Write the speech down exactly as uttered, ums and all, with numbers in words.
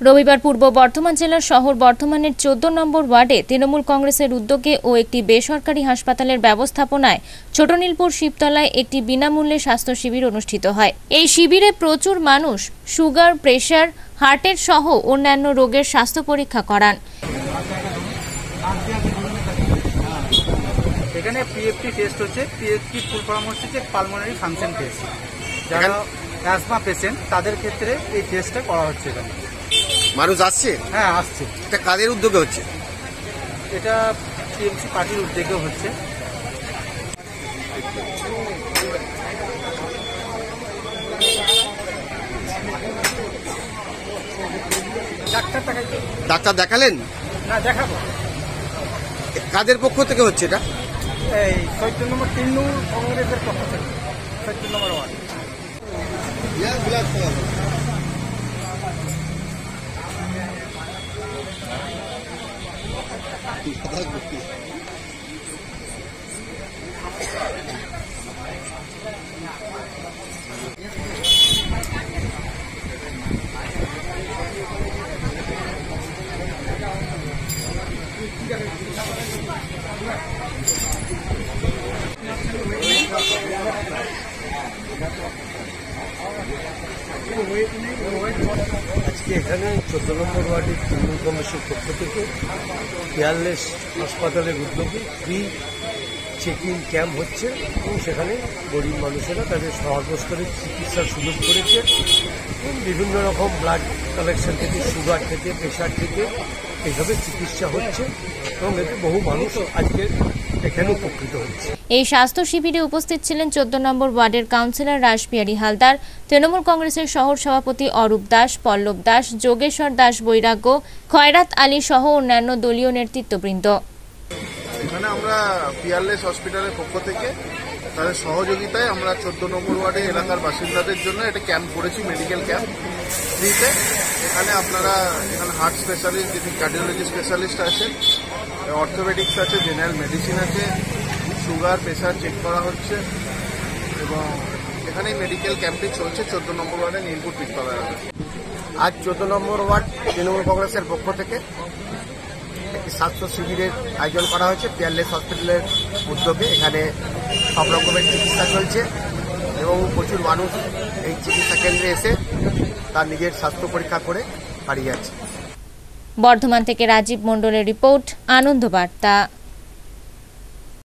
রবিবার পূর্ব বর্ধমান জেলার শহর বর্ধমানের চোদ্দ নম্বর ওয়ার্ডে তৃণমূল কংগ্রেসের উদ্যোগে ও একটি বেসরকারি হাসপাতালের ব্যবস্থাপনায় ছোটনীলপুর শিবতলায় একটি বিনামূল্যে স্বাস্থ্য শিবির অনুষ্ঠিত হয়। এই শিবিরে প্রচুর মানুষ সুগার, প্রেসার, হার্টের সহ অন্যান্য রোগের স্বাস্থ্য পরীক্ষা করান। এখানে পিএফটি টেস্ট হচ্ছে। পিএফটি ফুল ফর্ম হচ্ছে যে পালমোনারি ফাংশন টেস্ট। যারা অ্যাজমা পেশেন্ট তাদের ক্ষেত্রে এই টেস্টটা করা হচ্ছে। এখানে মানুষ আসছে? হ্যাঁ, আসছে। এটা কাদের উদ্যোগে হচ্ছে? এটা টিএমসি পার্টির উদ্যোগে হচ্ছে। ডাক্তার দেখালেন? না, দেখাবো। কাদের পক্ষ থেকে হচ্ছে এটা? এই চোদ্দ নম্বর তৃণমূল কংগ্রেসের পক্ষ থেকে, চোদ্দ নম্বর ওয়ার্ড। আজকে এখানে চোদ্দ নম্বর ওয়ার্ডের তৃণমূল কংগ্রেসের পক্ষ থেকে কেয়ারলেস হাসপাতালের উদ্যোগে ফ্রি চেকিং ক্যাম্প হচ্ছে এবং সেখানে গরিব মানুষেরা তাদের সর্বস্তরের চিকিৎসার সুযোগ করেছে এবং বিভিন্ন রকম ব্লাড কালেকশন থেকে, সুগার থেকে, প্রেশার থেকে এইভাবে চিকিৎসা হচ্ছে এবং এতে বহু মানুষ আজকে এখানে উপকৃত হচ্ছে। এই স্বাস্থ্য শিবিরে উপস্থিত ছিলেন চোদ্দ নম্বর ওয়ার্ডের কাউন্সিলর রাসবিহারী হালদার, তৃণমূল কংগ্রেসের শহর সভাপতি অরূপ দাস, পল্লব দাস, যোগেশ্বর দাস বৈরাগ্য, খয়রাত আলী সহ অন্যান্য দলীয় নেতৃত্ববৃন্দ। এখানে আমরা পিয়ারলেস হসপিটালের পক্ষ থেকে তাদের সহযোগিতায় আমরা চোদ্দ নম্বর ওয়ার্ডে এলাকার বাসিন্দাদের জন্য একটা ক্যাম্প করেছি, মেডিকেল ক্যাম্প ফ্রিতে। এখানে আপনারা এখানে হার্ট স্পেশালিস্ট, যিনি কার্ডিওলজি স্পেশালিস্ট আছেন, অর্থোপেডিক্স আছে, জেনারেল মেডিসিন আছে, সুগার, প্রেশার চেক করা হচ্ছে এবং এখানে মেডিকেল ক্যাম্পটি চলছে চোদ্দ নম্বর ওয়ার্ডে নীলপুর পিস্তলা। আজ চোদ্দ নম্বর ওয়ার্ড তৃণমূল কংগ্রেসের পক্ষ থেকে একটি স্বাস্থ্য শিবিরের আয়োজন করা হয়েছে পিয়ারলেস হসপিটালের উদ্যোগে। এখানে সব রকমের চিকিৎসা চলছে এবং প্রচুর মানুষ এই চিকিৎসা কেন্দ্রে এসে তার নিজের স্বাস্থ্য পরীক্ষা করে বাড়ি যাচ্ছে। বর্ধমান থেকে রাজীব মণ্ডলের রিপোর্ট, আনন্দ বার্তা।